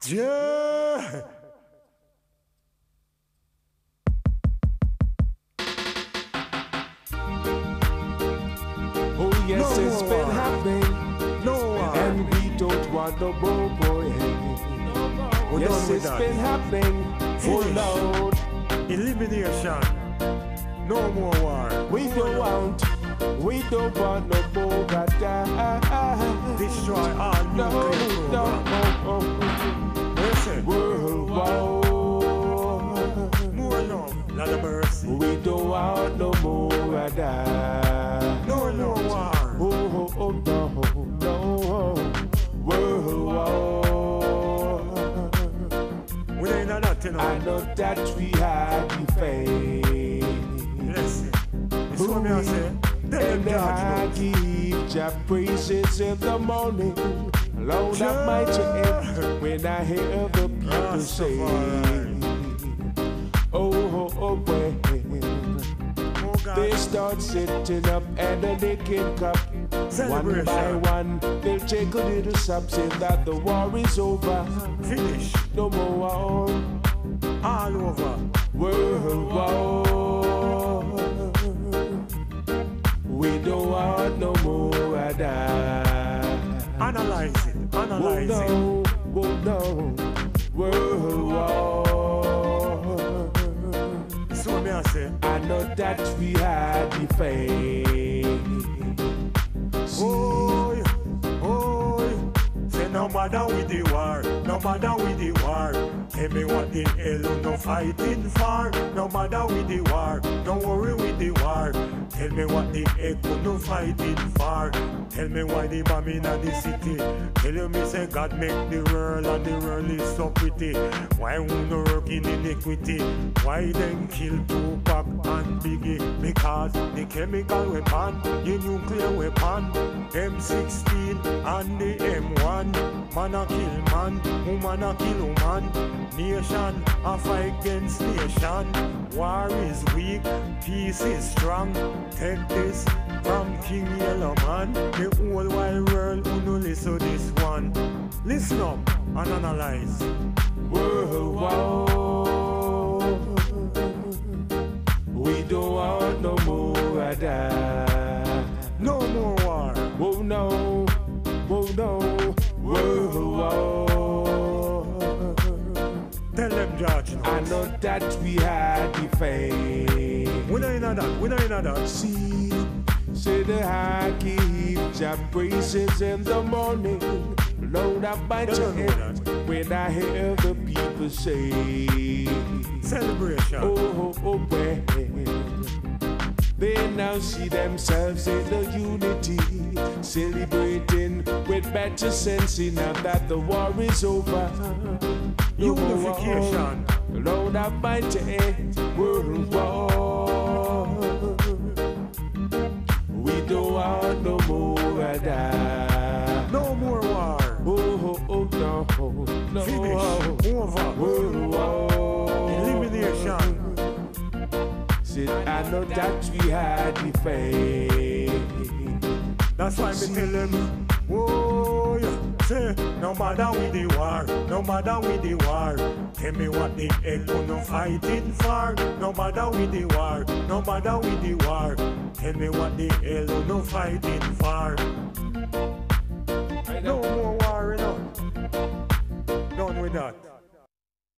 Yeah. Oh yes, No it's more been war. happening, No war. and we don't want no more boy. We're Yes, done with it's that. been happening. Oh Finish. Lord, Elimination. No more war. we don't want no more die. Destroy all No, nuclear program. no, Listen. world war. More love. Lot of mercy. We don't want no more die. No more war. Oh no, no, world war. We ain't know nothing. I know that we had the faith. Listen. This is what me I say. Tell them And I George. give your praises in the morning. Lord Almighty, when I hear the people say, oh, when Oh God. they start sitting up and then they can cup. One Celebration. by one, they'll take a little sip, saying that the war is over. Finish. No more war, All over. world war. We don't want no more die. Analyze it. Oh Analyze it. no, oh no, world war. This is what me I say. I know that we had the faith. Oh, yeah. Oh, yeah. Say no matter with the war, no matter with the war. Tell me what the hell you no fighting for. No matter with the war, don't worry with the war. Tell me what the heck you no fighting for. Tell me why the bomb in the city. Tell you me say God make the world and the world is so pretty. Why we no work in iniquity? Why them kill Tupac and Biggie? Because the chemical weapon, the nuclear weapon, M16 and the M1. Man a kill man, woman a kill woman. Nation a fight against nation. War is weak, peace is strong. Take this from King Yellow Man. The whole wide world who no listen to this one. Listen up and analyze. World war. We don't want no more die. No more war. Oh no, oh no, world war. Tell them George I now. know that we had the faith. We know in that. We know in that. See, say the high keep your praises in the morning. Lord, I bite No, your no, no, head when I hear the people say, Celebration. oh, when they now see themselves in the unity, celebrating with better sense now that the war is over. Unification. Lord, I bite your head, world war. We don't want no more die. No more war. Oh, no, no. Finish. Over. World war. Elimination. Said I know that we had the faith. That's why me tell them, oh yeah. Say, no matter with the war, no matter with the war. Tell me what the heck you no fighting for. No matter with the war, no matter with the war. Tell me what the hell you no fighting for. No more war, you know. Done with that.